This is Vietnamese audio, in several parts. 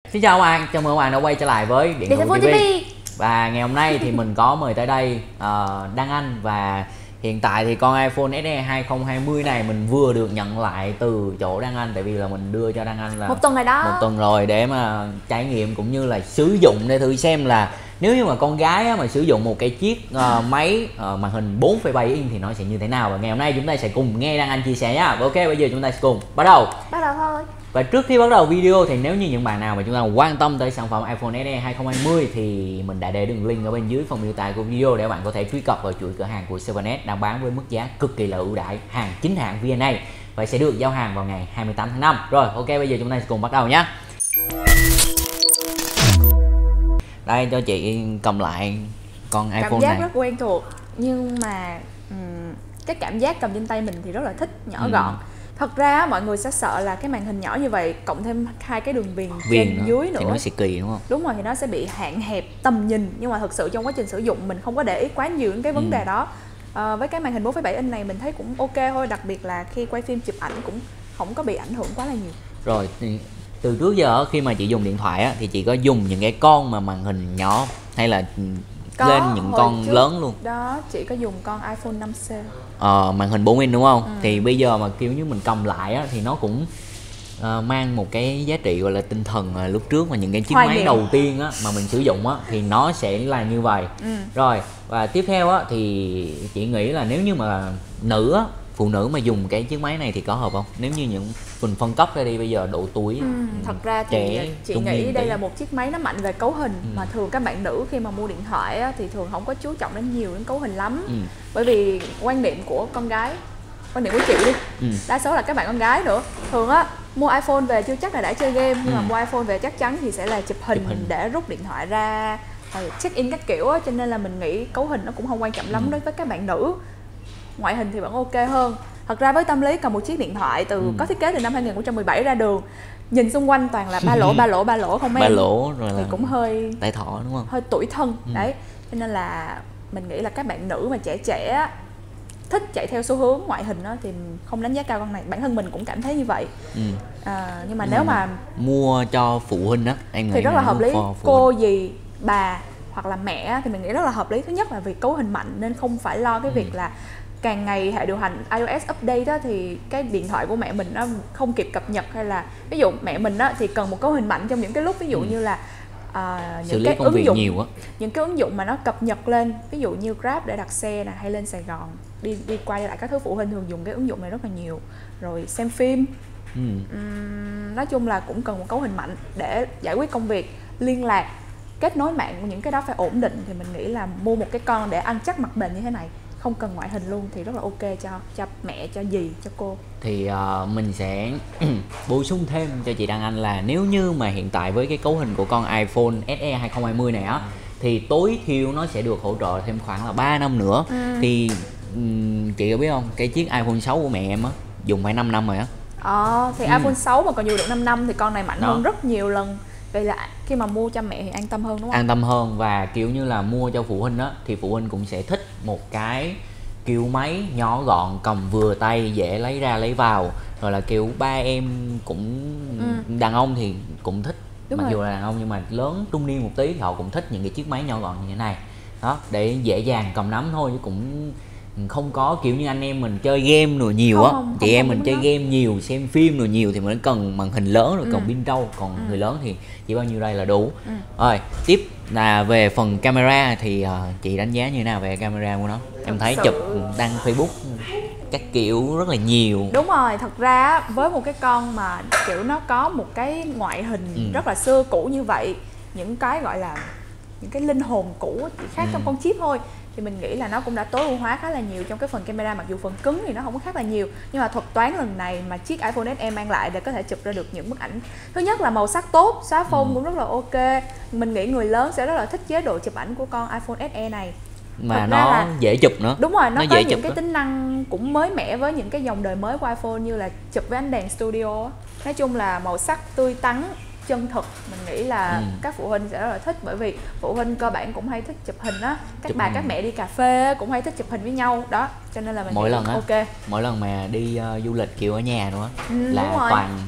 Xin chào các bạn, chào mừng các bạn đã quay trở lại với Điện Thoại TV. TV. Và ngày hôm nay thì mình có mời tới đây Đăng Anh. Và hiện tại thì con iPhone SE 2020 này mình vừa được nhận lại từ chỗ Đăng Anh. Tại vì là mình đưa cho Đăng Anh là một tuần rồi đó, một tuần rồi để mà trải nghiệm cũng như là sử dụng để thử xem là nếu như mà con gái á, mà sử dụng một cái chiếc máy màn hình 4,7 inch thì nó sẽ như thế nào. Và ngày hôm nay chúng ta sẽ cùng nghe Đăng Anh chia sẻ nhá. Ok, bây giờ chúng ta sẽ cùng bắt đầu thôi. Và trước khi bắt đầu video thì nếu như những bạn nào mà chúng ta quan tâm tới sản phẩm iPhone SE 2020 thì mình đã để đường link ở bên dưới phần miêu tả của video để bạn có thể truy cập vào chuỗi cửa hàng của 7S đang bán với mức giá cực kỳ là ưu đãi, hàng chính hãng VNA và sẽ được giao hàng vào ngày 28 tháng 5. Rồi, ok, bây giờ chúng ta sẽ cùng bắt đầu nhé. Đây, cho chị cầm lại con iPhone cảm giác này. rất quen thuộc, nhưng mà cái cảm giác cầm trên tay mình thì rất là thích, nhỏ gọn. Thật ra mọi người sẽ sợ là cái màn hình nhỏ như vậy cộng thêm hai cái đường viền trên dưới nữa thì nó sẽ kỳ, đúng không? Đúng rồi, thì nó sẽ bị hạn hẹp tầm nhìn. Nhưng mà thực sự trong quá trình sử dụng mình không có để ý quá nhiều những cái vấn đề đó. Với cái màn hình 4,7 inch này mình thấy cũng ok thôi. Đặc biệt là khi quay phim chụp ảnh cũng không có bị ảnh hưởng quá là nhiều. Rồi, từ trước giờ khi mà chị dùng điện thoại á, thì chị có dùng những cái con mà màn hình nhỏ hay là lên những con lớn luôn? Đó, chị có dùng con iPhone 5C. Màn hình 4 inch đúng không? Thì bây giờ mà kiểu như mình cầm lại á, thì nó cũng mang một cái giá trị gọi là tinh thần lúc trước mà những cái chiếc máy đầu tiên á, mà mình sử dụng á, thì nó sẽ là như vậy. Rồi, và tiếp theo á, thì chị nghĩ là nếu như mà nữ á, phụ nữ mà dùng cái chiếc máy này thì có hợp không? Nếu như những mình phân cấp ra đi bây giờ độ tuổi thật ra thì chị nghĩ đây là một chiếc máy nó mạnh về cấu hình mà thường các bạn nữ khi mà mua điện thoại á, thì thường không có chú trọng đến nhiều đến cấu hình lắm. Bởi vì quan điểm của con gái, quan điểm của chị đi, đa số là các bạn con gái nữa, thường á mua iPhone về chưa chắc là đã chơi game, nhưng mà mua iPhone về chắc chắn thì sẽ là chụp hình để rút điện thoại ra rồi check in các kiểu á, cho nên là mình nghĩ cấu hình nó cũng không quan trọng lắm đối với các bạn nữ. Ngoại hình thì vẫn ok hơn. Thật ra với tâm lý cầm một chiếc điện thoại có thiết kế từ năm 2017 ra đường, nhìn xung quanh toàn là ba lỗ không em? Ba lỗ rồi thì là cũng hơi tay thỏ, đúng không? Hơi tủi thân. Đấy, cho nên là mình nghĩ là các bạn nữ mà trẻ thích chạy theo xu hướng ngoại hình đó, thì không đánh giá cao con này. Bản thân mình cũng cảm thấy như vậy. Nhưng mà nếu mà mua cho phụ huynh á, em nghĩ thì rất là hợp lý. Cô, dì, bà hoặc là mẹ thì mình nghĩ rất là hợp lý. Thứ nhất là vì cấu hình mạnh nên không phải lo cái việc là càng ngày hệ điều hành iOS update đó, thì cái điện thoại của mẹ mình nó không kịp cập nhật, hay là ví dụ mẹ mình đó thì cần một cấu hình mạnh trong những cái lúc ví dụ như là những cái ứng dụng nhiều á, những cái ứng dụng mà nó cập nhật lên, ví dụ như Grab để đặt xe nè, hay lên Sài Gòn đi qua lại các thứ, phụ huynh thường dùng cái ứng dụng này rất là nhiều. Rồi xem phim, nói chung là cũng cần một cấu hình mạnh để giải quyết công việc, liên lạc, kết nối mạng, những cái đó phải ổn định. Thì mình nghĩ là mua một cái con để ăn chắc mặt bền như thế này, không cần ngoại hình luôn, thì rất là ok cho mẹ, cho dì, cho cô. Thì mình sẽ bổ sung thêm cho chị Đăng Anh là nếu như mà hiện tại với cái cấu hình của con iPhone SE 2020 này á, thì tối thiểu nó sẽ được hỗ trợ thêm khoảng là 3 năm nữa. Thì chị có biết không, cái chiếc iPhone 6 của mẹ em á dùng phải 5 năm rồi á. Thì iPhone 6 mà còn dùng được 5 năm thì con này mạnh hơn rất nhiều lần. Vậy là khi mà mua cho mẹ thì an tâm hơn, đúng không? An tâm hơn, và kiểu như là mua cho phụ huynh á thì phụ huynh cũng sẽ thích một cái kiểu máy nhỏ gọn, cầm vừa tay, dễ lấy ra lấy vào. Rồi là kiểu ba em cũng đàn ông thì cũng thích. Mặc dù là đàn ông nhưng mà lớn trung niên một tí thì họ cũng thích những cái chiếc máy nhỏ gọn như thế này đó, để dễ dàng cầm nắm thôi, chứ cũng không có kiểu như anh em mình chơi game rồi nhiều á, chị em mình chơi game nhiều, xem phim rồi nhiều thì mình cần màn hình lớn rồi cần pin trâu. Còn người lớn thì chỉ bao nhiêu đây là đủ. Rồi tiếp là về phần camera thì chị đánh giá như thế nào về camera của nó? Em thấy chụp đăng Facebook các kiểu rất là nhiều. Đúng rồi, thật ra với một cái con mà kiểu nó có một cái ngoại hình rất là xưa cũ như vậy, những cái gọi là những cái linh hồn cũ chỉ khác trong con chip thôi, thì mình nghĩ là nó cũng đã tối ưu hóa khá là nhiều trong cái phần camera. Mặc dù phần cứng thì nó không có khác là nhiều, nhưng mà thuật toán lần này mà chiếc iPhone SE mang lại để có thể chụp ra được những bức ảnh, thứ nhất là màu sắc tốt, xóa phông cũng rất là ok. Mình nghĩ người lớn sẽ rất là thích chế độ chụp ảnh của con iPhone SE này, mà nó dễ chụp nữa. Đúng rồi, nó có những cái tính năng cũng mới mẻ với những cái dòng đời mới của iPhone, như là chụp với ánh đèn studio. Nói chung là màu sắc tươi tắn, chân thực. Mình nghĩ là các phụ huynh sẽ rất là thích, bởi vì phụ huynh cơ bản cũng hay thích chụp hình á, các mẹ đi cà phê cũng hay thích chụp hình với nhau đó, cho nên là mình mỗi lần ok. Mỗi lần mà đi du lịch kiểu ở nhà nữa là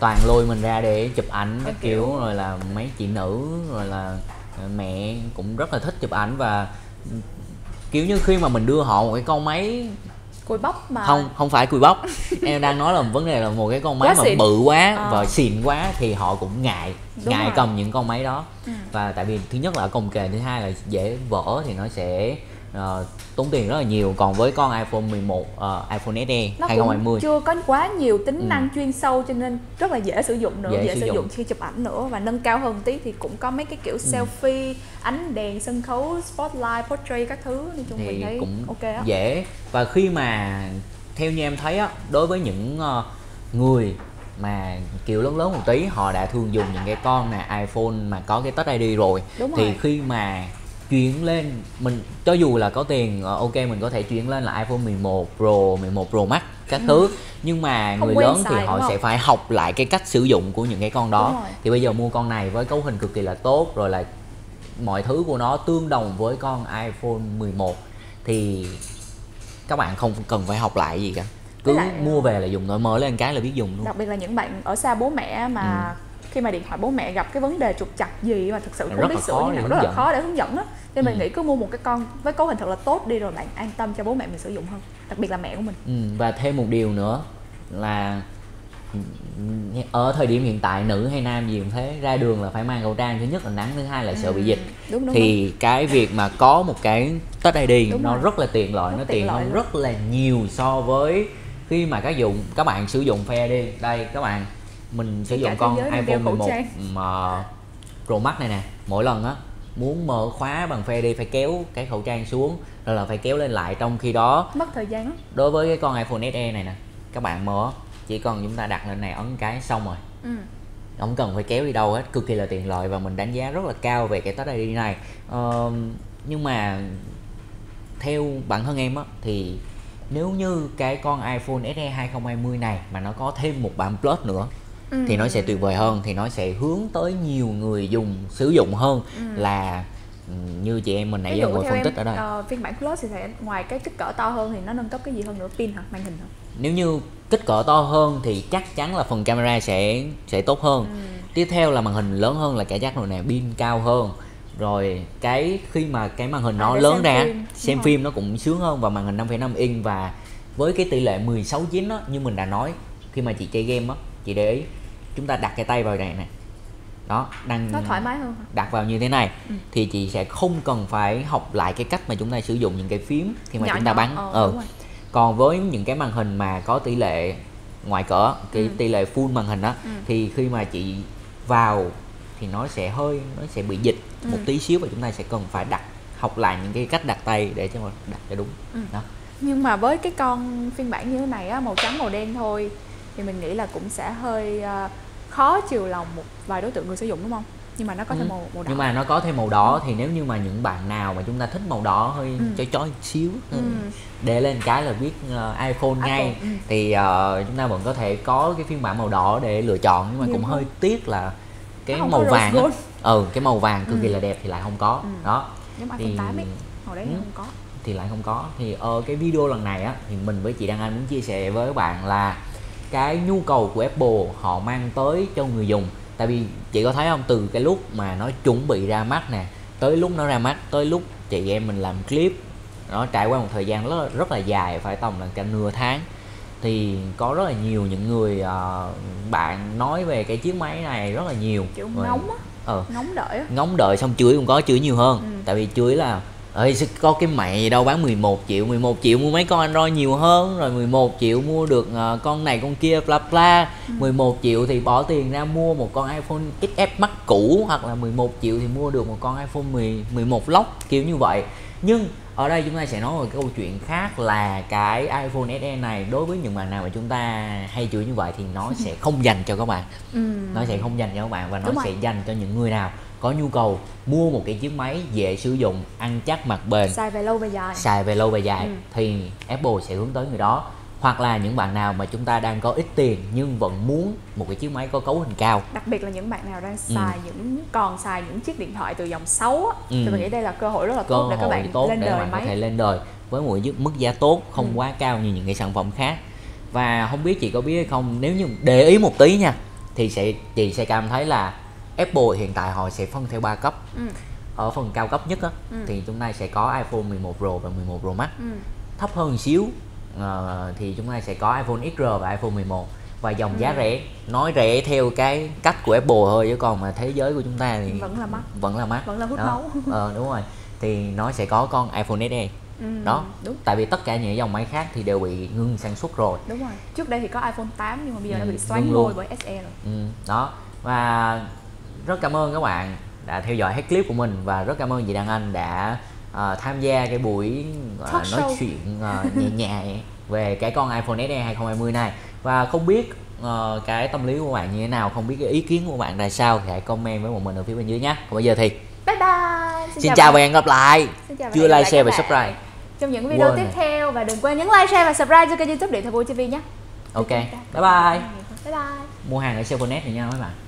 toàn lôi mình ra để chụp ảnh các kiểu, rồi là mấy chị nữ, rồi là mẹ cũng rất là thích chụp ảnh. Và kiểu như khi mà mình đưa họ một cái con máy cùi bắp mà không phải cùi bắp em đang nói là vấn đề là một cái con máy quá mà xịn. bự quá và xịn quá thì họ cũng ngại rồi. cầm những con máy đó. Và tại vì thứ nhất là công kềnh, thứ hai là dễ vỡ thì nó sẽ tốn tiền rất là nhiều. Còn với con iPhone 11 iPhone SE nó 2020 cũng chưa có quá nhiều tính năng chuyên sâu, cho nên rất là dễ sử dụng nữa, dễ sử dụng khi chụp ảnh nữa. Và nâng cao hơn tí thì cũng có mấy cái kiểu selfie, ánh đèn sân khấu, spotlight, portrait các thứ, nói chung thì mình thấy cũng ok á. dễ. Và khi mà theo như em thấy á, đối với những người mà kiểu lớn lớn một tí, họ đã thường dùng những cái con này iPhone mà có cái Touch ID rồi. Thì khi mà chuyển lên, mình cho dù là có tiền ok, mình có thể chuyển lên là iPhone 11 Pro, 11 Pro Max các thứ, nhưng mà người lớn thì họ sẽ phải học lại cái cách sử dụng của những cái con đó. Thì bây giờ mua con này với cấu hình cực kỳ là tốt, rồi là mọi thứ của nó tương đồng với con iPhone 11 thì các bạn không cần phải học lại gì cả, cứ mua về là dùng thôi, mở lên cái là biết dùng luôn. Đặc biệt là những bạn ở xa bố mẹ mà khi mà điện thoại bố mẹ gặp cái vấn đề trục trặc gì mà thực sự không biết sửa như nào, rất là khó để hướng dẫn đó. Nên mình nghĩ cứ mua một cái con với cấu hình thật là tốt đi, rồi bạn an tâm cho bố mẹ mình sử dụng hơn, đặc biệt là mẹ của mình. Và thêm một điều nữa là ở thời điểm hiện tại, nữ hay nam gì cũng thế, ra đường là phải mang khẩu trang. Thứ nhất là nắng, thứ hai là sợ bị dịch. Đúng, thì cái việc mà có một cái Touch ID nó rất là tiện lợi, nó tiện hơn rất là nhiều so với khi mà các bạn sử dụng Face ID. Đây các bạn, mình sử dụng con iPhone 11 mà Pro Max này nè, mỗi lần á muốn mở khóa bằng Face ID phải kéo cái khẩu trang xuống, rồi là phải kéo lên lại. Trong khi đó mất thời gian lắm. Đối với cái con iPhone SE này nè, các bạn mở chỉ cần chúng ta đặt lên này, ấn cái xong rồi, không cần phải kéo đi đâu hết, cực kỳ là tiện lợi. Và mình đánh giá rất là cao về cái Touch ID này. Nhưng mà theo bản thân em á, thì nếu như cái con iPhone SE 2020 này mà nó có thêm một bản Plus nữa thì nó sẽ tuyệt vời hơn, thì nó sẽ hướng tới nhiều người dùng sử dụng hơn là như chị em mình nãy giờ ngồi phân tích ở đây. Phiên bản Plus thì sẽ ngoài cái kích cỡ to hơn thì nó nâng cấp cái gì hơn nữa, pin hả, màn hình hả? Nếu như kích cỡ to hơn thì chắc chắn là phần camera sẽ tốt hơn. Tiếp theo là màn hình lớn hơn là cả chắc rồi nè, pin cao hơn. Rồi khi mà cái màn hình nó lớn ra, xem phim nó cũng sướng hơn, và màn hình 5,5 inch. Và với cái tỷ lệ 16:9 á, như mình đã nói, khi mà chị chơi game á, chị để ý chúng ta đặt cái tay vào này nè, đó, nó thoải mái hơn hả? Đặt vào như thế này thì chị sẽ không cần phải học lại cái cách mà chúng ta sử dụng những cái phím khi mà chúng ta bắn. Còn với những cái màn hình mà có tỷ lệ ngoài cỡ, cái tỷ lệ full màn hình á, thì khi mà chị vào thì nó sẽ bị dịch một tí xíu, và chúng ta sẽ cần phải học lại những cái cách đặt tay để cho đặt cho đúng. Đó. Nhưng mà với cái con phiên bản như thế này á, màu trắng màu đen thôi, thì mình nghĩ là cũng sẽ hơi khó chiều lòng một vài đối tượng người sử dụng, đúng không? Nhưng mà nó có thêm màu đỏ. Nhưng mà nó có thêm màu đỏ thì nếu như mà những bạn nào mà chúng ta thích màu đỏ hơi chói xíu, để lên cái là viết iPhone ngay, thì chúng ta vẫn có thể có cái phiên bản màu đỏ để lựa chọn. Nhưng mà cũng hơi tiếc là cái màu vàng á, cái màu vàng cực kỳ là đẹp thì lại không có. Đó. Giống iPhone 8 ấy, màu đấy không có. Thì lại không có. Thì cái video lần này á, thì mình với chị Đăng Anh muốn chia sẻ với các bạn là cái nhu cầu của Apple họ mang tới cho người dùng. Tại vì chị có thấy không, từ cái lúc mà nó chuẩn bị ra mắt nè, tới lúc nó ra mắt, tới lúc chị em mình làm clip, nó trải qua một thời gian rất là dài, phải tầm là cả nửa tháng. Thì có rất là nhiều những người bạn nói về cái chiếc máy này rất là nhiều. Kiểu ngóng á, ngóng đợi á. Ngóng đợi, xong chửi cũng có, chửi nhiều hơn. Tại vì chửi là có cái mày đâu bán 11 triệu mua mấy con Android nhiều hơn, rồi 11 triệu mua được con này con kia bla bla. 11 triệu thì bỏ tiền ra mua một con iPhone XS Max cũ, hoặc là 11 triệu thì mua được một con iPhone 11 Lock, kiểu như vậy. Nhưng ở đây chúng ta sẽ nói về cái câu chuyện khác, là cái iPhone SE này đối với những bạn nào mà chúng ta hay chửi như vậy thì nó sẽ không dành cho các bạn. Nó sẽ không dành cho các bạn, và nó sẽ dành cho những người nào có nhu cầu mua một cái chiếc máy dễ sử dụng, ăn chắc mặt bền, xài về lâu về dài, thì Apple sẽ hướng tới người đó. Hoặc là những bạn nào mà chúng ta đang có ít tiền nhưng vẫn muốn một cái chiếc máy có cấu hình cao, đặc biệt là những bạn nào đang xài còn xài những chiếc điện thoại từ dòng 6 á, thì mình nghĩ đây là cơ hội rất là tốt để các bạn lên đời máy, có thể lên đời với một mức giá tốt, không quá cao như những cái sản phẩm khác. Và không biết chị có biết hay không, nếu như để ý một tí nha, thì chị sẽ cảm thấy là Apple hiện tại họ sẽ phân theo 3 cấp. Ở phần cao cấp nhất á, thì chúng ta sẽ có iPhone 11 Pro và 11 Pro Max. Thấp hơn một xíu thì chúng ta sẽ có iPhone XR và iPhone 11. Và dòng giá rẻ, nói rẻ theo cái cách của Apple thôi, chứ còn mà thế giới của chúng ta thì vẫn là mắc, vẫn là hút đó. máu. Đúng rồi, thì nó sẽ có con iPhone SE. Đó, đúng. Tại vì tất cả những dòng máy khác thì đều bị ngưng sản xuất rồi. Đúng rồi, trước đây thì có iPhone 8 nhưng mà bây giờ đã bị xoán ngôi bởi SE rồi. Đó, và rất cảm ơn các bạn đã theo dõi hết clip của mình, và rất cảm ơn chị Đăng Anh đã tham gia cái buổi nói chuyện nhẹ nhẹ về cái con iPhone SE 2020 này. Và không biết cái tâm lý của bạn như thế nào, không biết cái ý kiến của bạn là sao thì hãy comment với bọn mình ở phía bên dưới nhé. Còn bây giờ thì bye bye. Xin chào và hẹn gặp lại. Chưa like, share và subscribe trong những video tiếp theo, và đừng quên nhấn like, share và subscribe cho kênh YouTube Điện Thoại Vui TV nhé. Ok, bye bye. Bye bye. Mua hàng ở Cellphone Net này nha các bạn.